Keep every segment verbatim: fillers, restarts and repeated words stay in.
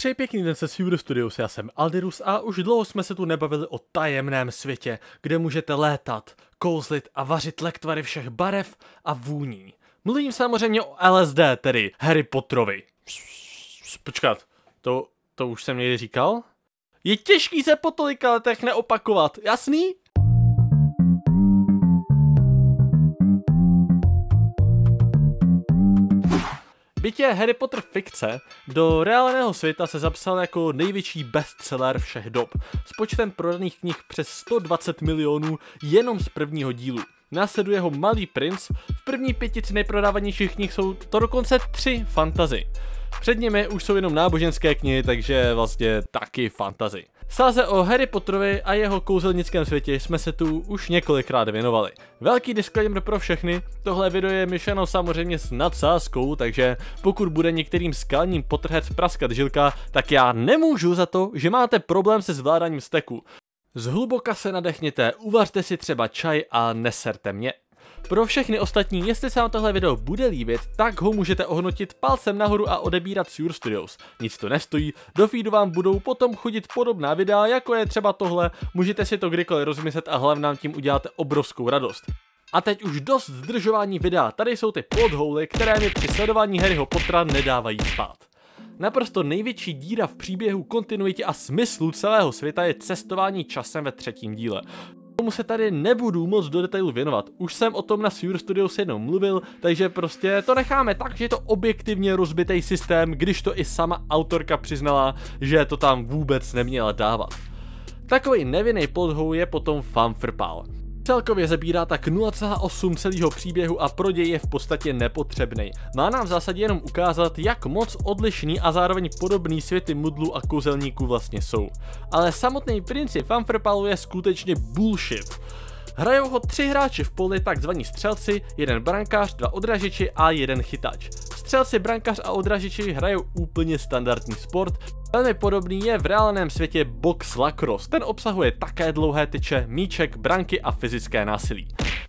Přeji pěkný den se Sure Studios, já jsem Aldirus a už dlouho jsme se tu nebavili o tajemném světě, kde můžete létat, kouzlit a vařit lektvary všech barev a vůní. Mluvím samozřejmě o L S D, tedy Harry Potterovi. Počkat, to, to už jsem někdy říkal? Je těžký se po tolika letech neopakovat, jasný? Byť je Harry Potter fikce, do reálného světa se zapsal jako největší bestseller všech dob, s počtem prodaných knih přes sto dvacet milionů jenom z prvního dílu. Následuje ho Malý princ, v první pětici nejprodávanějších knih jsou to dokonce tři fantasy. Před nimi už jsou jenom náboženské knihy, takže vlastně taky fantasy. Sáze o Harry Potterovi a jeho kouzelnickém světě jsme se tu už několikrát věnovali. Velký disclaimer pro všechny, tohle video je myšleno samozřejmě s nadsázkou, takže pokud bude některým skalním Potterhead praskat žilka, tak já nemůžu za to, že máte problém se zvládáním steku. Zhluboka se nadechněte, uvařte si třeba čaj a neserte mě. Pro všechny ostatní, jestli se vám tohle video bude líbit, tak ho můžete ohodnotit palcem nahoru a odebírat Sure Studios. Nic to nestojí, do feedu vám budou potom chodit podobná videa, jako je třeba tohle, můžete si to kdykoliv rozmyslet a hlavně nám tím uděláte obrovskou radost. A teď už dost zdržování videa, tady jsou ty plotholy, které mi při sledování Harryho Pottera nedávají spát. Naprosto největší díra v příběhu, kontinuitě a smyslu celého světa je cestování časem ve třetím díle. Tomu se tady nebudu moc do detailu věnovat, už jsem o tom na Sure Studios jednou mluvil, takže prostě to necháme tak, že je to objektivně rozbitý systém, když to i sama autorka přiznala, že to tam vůbec neměla dávat. Takový nevinný plothole je potom fanfrpál. Celkově zabírá tak nula celá osm celého příběhu a pro děj je v podstatě nepotřebný. Má nám v zásadě jenom ukázat, jak moc odlišný a zároveň podobný světy mudlů a kouzelníků vlastně jsou. Ale samotný princip fanfrpalu je skutečně bullshit. Hrajou ho tři hráči v poli, takzvaní střelci, jeden brankář, dva odražiči a jeden chytač. Střelci, brankář a odražiči hrajou úplně standardní sport. Velmi podobný je v reálném světě box lacrosse, ten obsahuje také dlouhé tyče, míček, branky a fyzické násilí.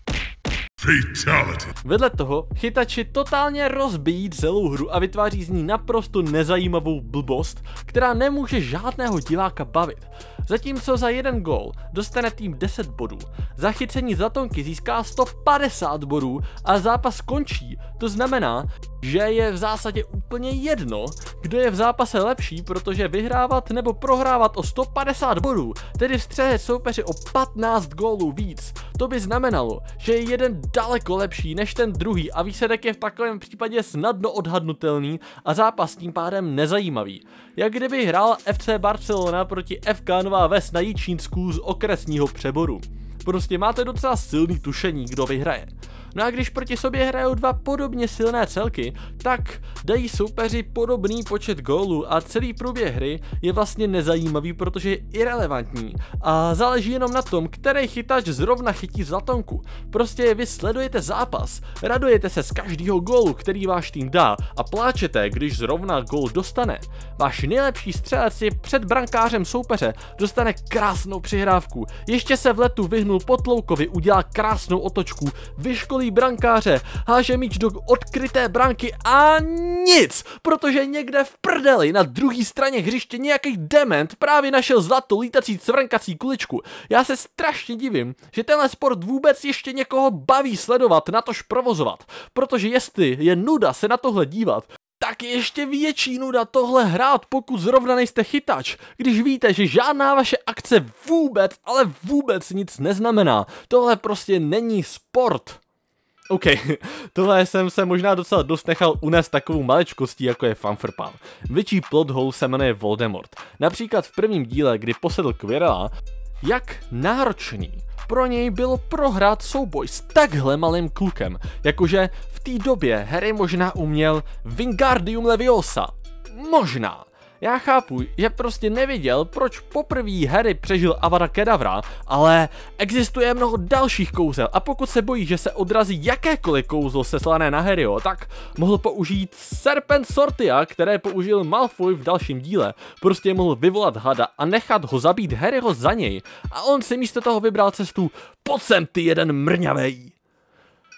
Fatality. Vedle toho chytači totálně rozbijí celou hru a vytváří z ní naprosto nezajímavou blbost, která nemůže žádného diváka bavit. Zatímco za jeden gól dostane tým deset bodů, za chycení zatonky získá sto padesát bodů a zápas končí. To znamená, že je v zásadě úplně jedno, kdo je v zápase lepší, protože vyhrávat nebo prohrávat o sto padesát bodů, tedy vstřelit soupeři o patnáct gólů víc, to by znamenalo, že je jeden daleko lepší než ten druhý a výsledek je v takovém případě snadno odhadnutelný a zápas tím pádem nezajímavý. Jak kdyby hrál F C Barcelona proti F K Nová Ves na Jičínsku z okresního přeboru. Prostě máte docela silný tušení, kdo vyhraje. No a když proti sobě hrajou dva podobně silné celky, tak dají soupeři podobný počet gólů a celý průběh hry je vlastně nezajímavý, protože je irelevantní a záleží jenom na tom, který chytač zrovna chytí zatonku. Prostě vy sledujete zápas, radujete se z každého gólu, který váš tým dá a pláčete, když zrovna gól dostane. Váš nejlepší střelec je před brankářem soupeře, dostane krásnou přihrávku, ještě se v letu vyhnul Potloukovi, udělá krásnou otočku, vyškolí brankáře, háže míč do odkryté branky a nic, protože někde v prdeli na druhé straně hřiště nějaký dement právě našel zlatou lítací cvrnkací kuličku. Já se strašně divím, že tenhle sport vůbec ještě někoho baví sledovat, natož provozovat, protože jestli je nuda se na tohle dívat, tak je ještě větší nuda tohle hrát, pokud zrovna nejste chytač, když víte, že žádná vaše akce vůbec, ale vůbec nic neznamená. Tohle prostě není sport. OK, tohle jsem se možná docela dost nechal unést takovou maličkostí, jako je fanfrpal. Větší plothole se jmenuje Voldemort. Například v prvním díle, kdy posedl Quirrella, jak náročný pro něj bylo prohrát souboj s takhle malým klukem. Jakože v té době Harry možná uměl Wingardium Leviosa. Možná. Já chápu, že prostě nevěděl, proč poprvé Harry přežil Avada Kedavra, ale existuje mnoho dalších kouzel a pokud se bojí, že se odrazí jakékoliv kouzlo seslané na Harryho, tak mohl použít Serpent Sortia, které použil Malfoy v dalším díle. Prostě mohl vyvolat hada a nechat ho zabít Harryho za něj a on si místo toho vybral cestu pojď sem ty jeden mrňavej.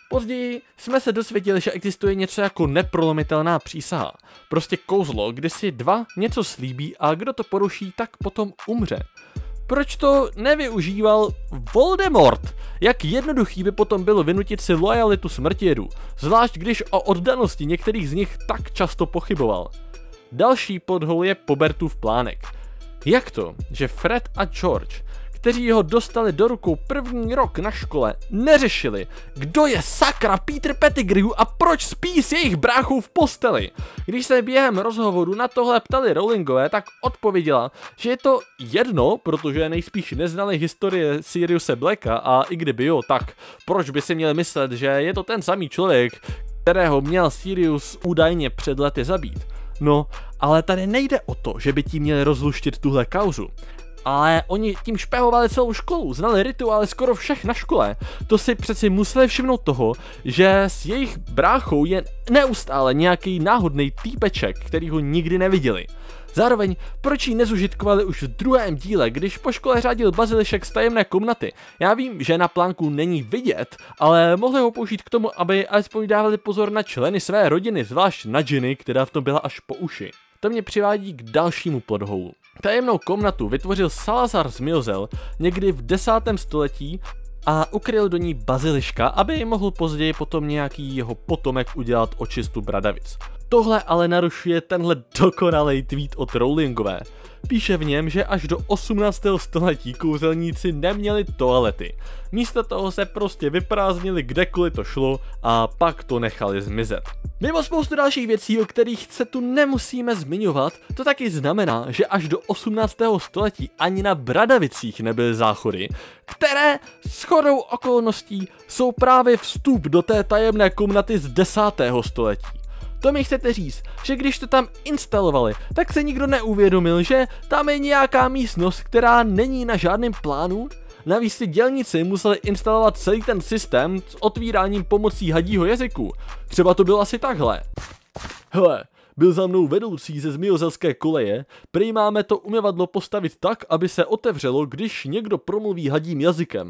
Později jsme se dozvěděli, že existuje něco jako neprolomitelná přísaha. Prostě kouzlo, kdy si dva něco slíbí a kdo to poruší, tak potom umře. Proč to nevyužíval Voldemort? Jak jednoduchý by potom bylo vynutit si lojalitu smrtijedů, zvlášť když o oddanosti některých z nich tak často pochyboval. Další podhol je Pobertův plánek. Jak to, že Fred a George, kteří ho dostali do rukou první rok na škole, neřešili, kdo je sakra Peter Pettigrew a proč spí s jejich bráchou v posteli? Když se během rozhovoru na tohle ptali Rowlingové, tak odpověděla, že je to jedno, protože nejspíš neznali historie Siriuse Blacka a i kdyby jo, tak proč by si měli myslet, že je to ten samý člověk, kterého měl Sirius údajně před lety zabít. No, ale tady nejde o to, že by tím měli rozluštit tuhle kauzu. Ale oni tím špehovali celou školu, znali rituály skoro všech na škole. To si přeci museli všimnout toho, že s jejich bráchou je neustále nějaký náhodný týpeček, který ho nikdy neviděli. Zároveň, proč ji nezužitkovali už v druhém díle, když po škole řádil bazilišek z tajemné komnaty? Já vím, že na plánku není vidět, ale mohli ho použít k tomu, aby alespoň dávali pozor na členy své rodiny, zvlášť na Ginny, která v tom byla až po uši. To mě přivádí k dalšímu plothoulu. Tajemnou komnatu vytvořil Salazar Zmiozel někdy v desátém století a ukryl do ní baziliška, aby mohl později potom nějaký jeho potomek udělat očistu bradavic. Tohle ale narušuje tenhle dokonalý tweet od Rowlingové. Píše v něm, že až do osmnáctého století kouzelníci neměli toalety. Místo toho se prostě vyprázdnili kdekoliv to šlo a pak to nechali zmizet. Mimo spoustu dalších věcí, o kterých se tu nemusíme zmiňovat, to taky znamená, že až do osmnáctého století ani na Bradavicích nebyly záchody, které shodou okolností jsou právě vstup do té tajemné komnaty z desátého století. To mi chcete říct, že když to tam instalovali, tak se nikdo neuvědomil, že tam je nějaká místnost, která není na žádném plánu? Navíc ty dělníci museli instalovat celý ten systém s otvíráním pomocí hadího jazyku. Třeba to bylo asi takhle. Hele, byl za mnou vedoucí ze Zmiozelské koleje, prý máme to umyvadlo postavit tak, aby se otevřelo, když někdo promluví hadím jazykem.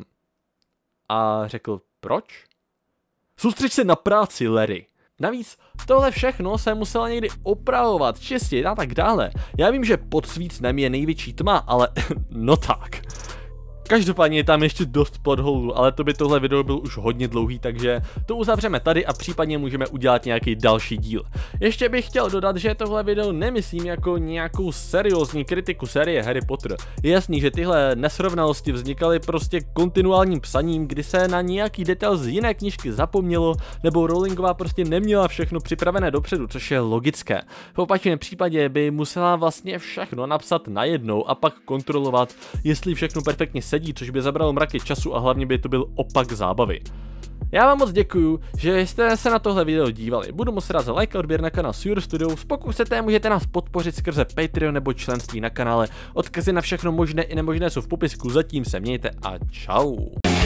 A řekl, proč? Soustřeď se na práci, Larry. Navíc tohle všechno se musela někdy opravovat, čistit a tak dále. Já vím, že pod svícnem je největší tma, ale no tak. Každopádně je tam ještě dost podholů, ale to by tohle video byl už hodně dlouhý, takže to uzavřeme tady a případně můžeme udělat nějaký další díl. Ještě bych chtěl dodat, že tohle video nemyslím jako nějakou seriózní kritiku série Harry Potter. Je jasný, že tyhle nesrovnalosti vznikaly prostě kontinuálním psaním, kdy se na nějaký detail z jiné knížky zapomnělo, nebo Rowlingová prostě neměla všechno připravené dopředu, což je logické. V opačném případě by musela vlastně všechno napsat najednou a pak kontrolovat, jestli všechno perfektně sedí, což by zabralo mraky času a hlavně by to byl opak zábavy. Já vám moc děkuju, že jste se na tohle video dívali. Budu moc rád za like a odběr na kanál Sure Studios. Pokud chcete, můžete nás podpořit skrze Patreon nebo členství na kanále. Odkazy na všechno možné i nemožné jsou v popisku. Zatím se mějte a čau.